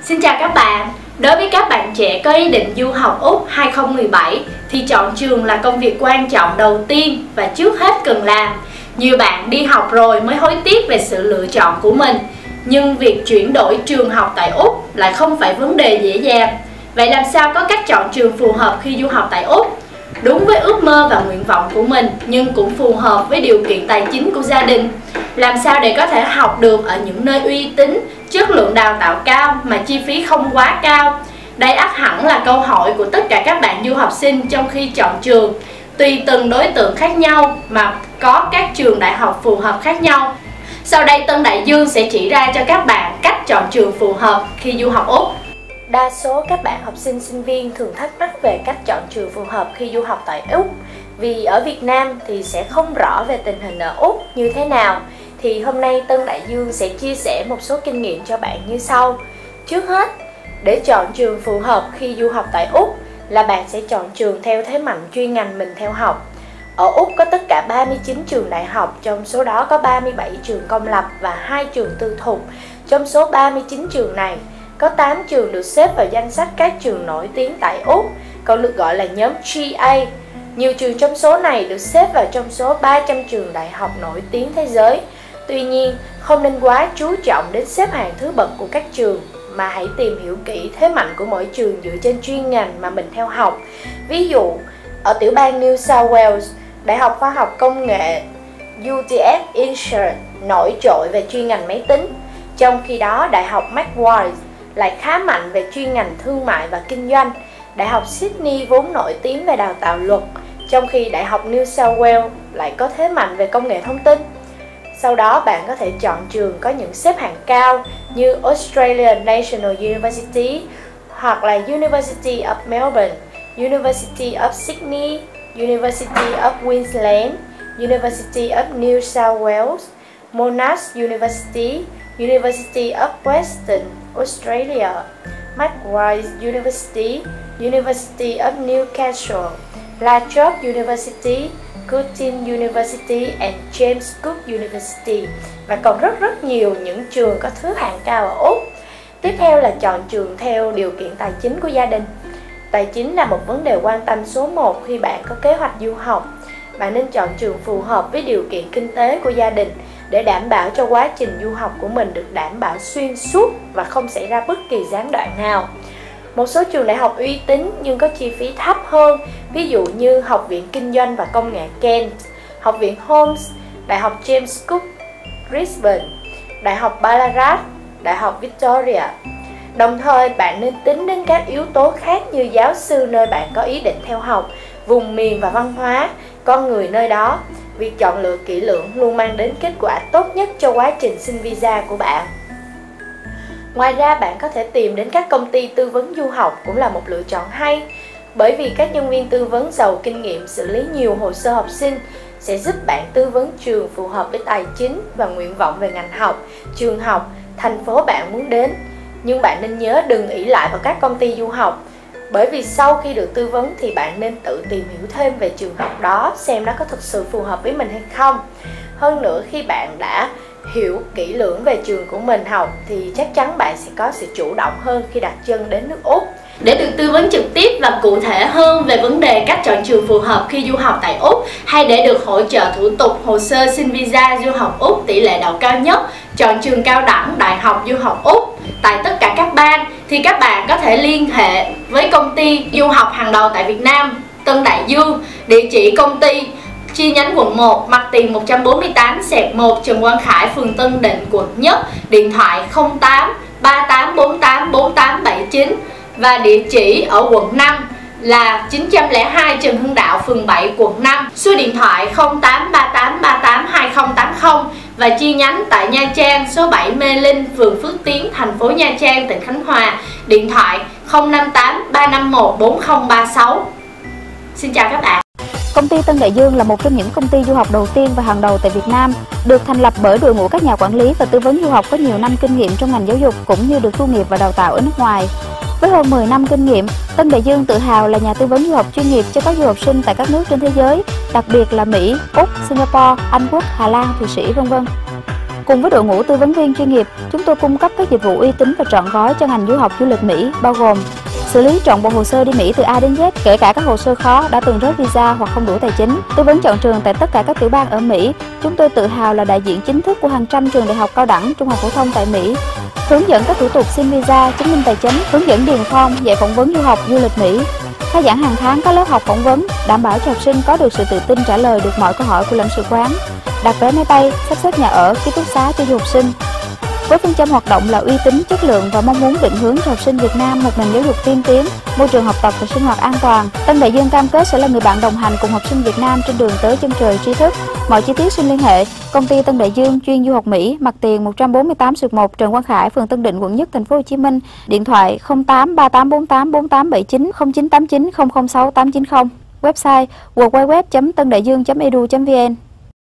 Xin chào các bạn. Đối với các bạn trẻ có ý định du học Úc 2017 thì chọn trường là công việc quan trọng đầu tiên và trước hết cần làm. Nhiều bạn đi học rồi mới hối tiếc về sự lựa chọn của mình. Nhưng việc chuyển đổi trường học tại Úc lại không phải vấn đề dễ dàng. Vậy làm sao có cách chọn trường phù hợp khi du học tại Úc? Đúng với ước mơ và nguyện vọng của mình nhưng cũng phù hợp với điều kiện tài chính của gia đình. Làm sao để có thể học được ở những nơi uy tín, chất lượng đào tạo cao mà chi phí không quá cao? Đây ắt hẳn là câu hỏi của tất cả các bạn du học sinh trong khi chọn trường. Tùy từng đối tượng khác nhau mà có các trường đại học phù hợp khác nhau. Sau đây Tân Đại Dương sẽ chỉ ra cho các bạn cách chọn trường phù hợp khi du học Úc. Đa số các bạn học sinh sinh viên thường thắc mắc về cách chọn trường phù hợp khi du học tại Úc. Vì ở Việt Nam thì sẽ không rõ về tình hình ở Úc như thế nào. Thì hôm nay Tân Đại Dương sẽ chia sẻ một số kinh nghiệm cho bạn như sau. Trước hết, để chọn trường phù hợp khi du học tại Úc là bạn sẽ chọn trường theo thế mạnh chuyên ngành mình theo học. Ở Úc có tất cả 39 trường đại học, trong số đó có 37 trường công lập và 2 trường tư thục. Trong số 39 trường này, có 8 trường được xếp vào danh sách các trường nổi tiếng tại Úc, còn được gọi là nhóm GA. Nhiều trường trong số này được xếp vào trong số 300 trường đại học nổi tiếng thế giới. Tuy nhiên, không nên quá chú trọng đến xếp hạng thứ bậc của các trường, mà hãy tìm hiểu kỹ thế mạnh của mỗi trường dựa trên chuyên ngành mà mình theo học. Ví dụ, ở tiểu bang New South Wales, Đại học Khoa học Công nghệ UTS Insert nổi trội về chuyên ngành máy tính, trong khi đó Đại học Macquarie lại khá mạnh về chuyên ngành thương mại và kinh doanh. Đại học Sydney vốn nổi tiếng về đào tạo luật, trong khi Đại học New South Wales lại có thế mạnh về công nghệ thông tin. Sau đó bạn có thể chọn trường có những xếp hạng cao như Australian National University hoặc là University of Melbourne, University of Sydney, University of Queensland, University of New South Wales, Monash University, University of Western Australia, Macquarie University, University of Newcastle, La Trobe University, Curtin University and James Cook University, và còn rất nhiều những trường có thứ hạng cao ở Úc. Tiếp theo là chọn trường theo điều kiện tài chính của gia đình. Tài chính là một vấn đề quan tâm số 1 khi bạn có kế hoạch du học. Bạn nên chọn trường phù hợp với điều kiện kinh tế của gia đình để đảm bảo cho quá trình du học của mình được đảm bảo xuyên suốt và không xảy ra bất kỳ gián đoạn nào. Một số trường đại học uy tín nhưng có chi phí thấp hơn, ví dụ như Học viện Kinh doanh và Công nghệ Kent, Học viện Holmes, Đại học James Cook Brisbane, Đại học Ballarat, Đại học Victoria. Đồng thời bạn nên tính đến các yếu tố khác như giáo sư nơi bạn có ý định theo học, vùng miền và văn hóa, con người nơi đó. Việc chọn lựa kỹ lưỡng luôn mang đến kết quả tốt nhất cho quá trình xin visa của bạn. Ngoài ra bạn có thể tìm đến các công ty tư vấn du học cũng là một lựa chọn hay, bởi vì các nhân viên tư vấn giàu kinh nghiệm xử lý nhiều hồ sơ học sinh sẽ giúp bạn tư vấn trường phù hợp với tài chính và nguyện vọng về ngành học, trường học, thành phố bạn muốn đến. Nhưng bạn nên nhớ đừng ỷ lại vào các công ty du học, bởi vì sau khi được tư vấn thì bạn nên tự tìm hiểu thêm về trường học đó xem nó có thực sự phù hợp với mình hay không. Hơn nữa, khi bạn đã hiểu kỹ lưỡng về trường của mình học thì chắc chắn bạn sẽ có sự chủ động hơn khi đặt chân đến nước Úc. Để được tư vấn trực tiếp và cụ thể hơn về vấn đề cách chọn trường phù hợp khi du học tại Úc, hay để được hỗ trợ thủ tục hồ sơ xin visa du học Úc tỷ lệ đậu cao nhất, chọn trường cao đẳng đại học du học Úc tại tất cả các bang, thì các bạn có thể liên hệ với công ty du học hàng đầu tại Việt Nam, Tân Đại Dương. Địa chỉ công ty chi nhánh quận 1, mặt tiền 148/1 Trần Quang Khải, phường Tân Định, quận Nhất. Điện thoại 08 3848 4879 và địa chỉ ở quận 5 là 902 Trần Hưng Đạo, phường 7, quận 5. Số điện thoại 0838382080 và chi nhánh tại Nha Trang, số 7 Mê Linh, phường Phước Tiến, thành phố Nha Trang, tỉnh Khánh Hòa. Điện thoại 058 351 4036. Xin chào các bạn. Công ty Tân Đại Dương là một trong những công ty du học đầu tiên và hàng đầu tại Việt Nam, được thành lập bởi đội ngũ các nhà quản lý và tư vấn du học có nhiều năm kinh nghiệm trong ngành giáo dục cũng như được tu nghiệp và đào tạo ở nước ngoài. Với hơn 10 năm kinh nghiệm, Tân Đại Dương tự hào là nhà tư vấn du học chuyên nghiệp cho các du học sinh tại các nước trên thế giới, đặc biệt là Mỹ, Úc, Singapore, Anh Quốc, Hà Lan, Thụy Sĩ, v.v. Cùng với đội ngũ tư vấn viên chuyên nghiệp, chúng tôi cung cấp các dịch vụ uy tín và trọn gói cho ngành du học du lịch Mỹ, bao gồm xử lý trọn bộ hồ sơ đi Mỹ từ A đến Z, kể cả các hồ sơ khó, đã từng rớt visa hoặc không đủ tài chính, tư vấn chọn trường tại tất cả các tiểu bang ở Mỹ. Chúng tôi tự hào là đại diện chính thức của hàng trăm trường đại học cao đẳng, trung học phổ thông tại Mỹ. Hướng dẫn các thủ tục xin visa, chứng minh tài chính, hướng dẫn điền form, dạy phỏng vấn du học du lịch Mỹ. Khai giảng hàng tháng các lớp học phỏng vấn, đảm bảo cho học sinh có được sự tự tin trả lời được mọi câu hỏi của lãnh sự quán. Đặt vé máy bay, sắp xếp nhà ở, ký túc xá cho du học sinh. Với phương châm hoạt động là uy tín, chất lượng và mong muốn định hướng cho học sinh Việt Nam một nền giáo dục tiên tiến, môi trường học tập và sinh hoạt an toàn, Tân Đại Dương cam kết sẽ là người bạn đồng hành cùng học sinh Việt Nam trên đường tới chân trời tri thức. Mọi chi tiết xin liên hệ công ty Tân Đại Dương chuyên du học Mỹ, mặt tiền 148/1 Trần Quang Khải, phường Tân Định, quận Nhất, thành phố Hồ Chí Minh. Điện thoại 08 3848 4879 0989 006 890. Website www.tandaiduong.edu.vn.